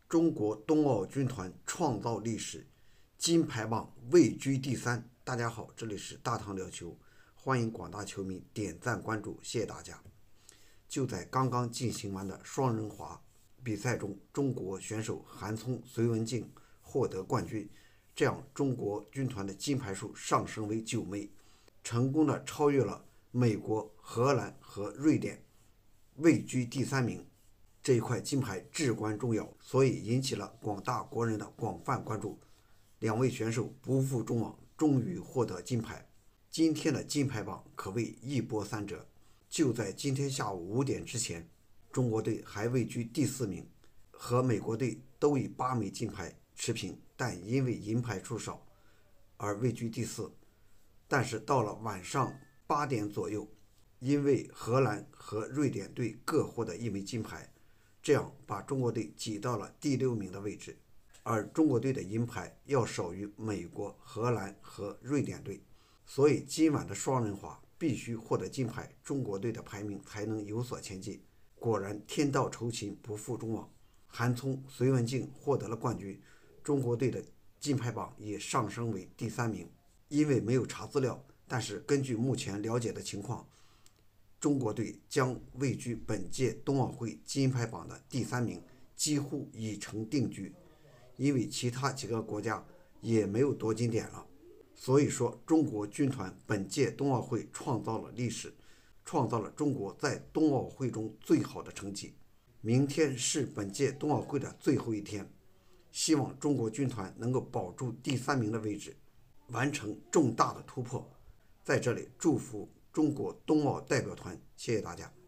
中国冬奥军团创造历史，金牌榜位居第3。大家好，这里是大唐聊球，欢迎广大球迷点赞关注，谢谢大家。就在刚刚进行完的双人滑比赛中，中国选手韩聪、隋文静获得冠军，这样中国军团的金牌数上升为9枚，成功的超越了美国、荷兰和瑞典，位居第3名。这一块金牌至关重要，所以引起了广大国人的广泛关注。两位选手不负众望，终于获得金牌。今天的金牌榜可谓一波三折。就在今天下午5点之前，中国队还位居第4名，和美国队都以8枚金牌持平，但因为银牌数少而位居第4。但是到了晚上8点左右，因为荷兰和瑞典队各获得1枚金牌，这样把中国队挤到了第6名的位置，而中国队的银牌要少于美国、荷兰和瑞典队，所以今晚的双人滑必须获得金牌，中国队的排名才能有所前进。果然天道酬勤，不负众望，韩聪、隋文静获得了冠军，中国队的金牌榜也上升为第3名。因为没有查资料，但是根据目前了解的情况，中国队将位居本届冬奥会金牌榜的第3名，几乎已成定局。因为其他几个国家也没有夺金点了，所以说中国军团本届冬奥会创造了历史，创造了中国在冬奥会中最好的成绩。明天是本届冬奥会的最后一天，希望中国军团能够保住第3名的位置，完成重大的突破。在这里祝福中国冬奥代表团，谢谢大家。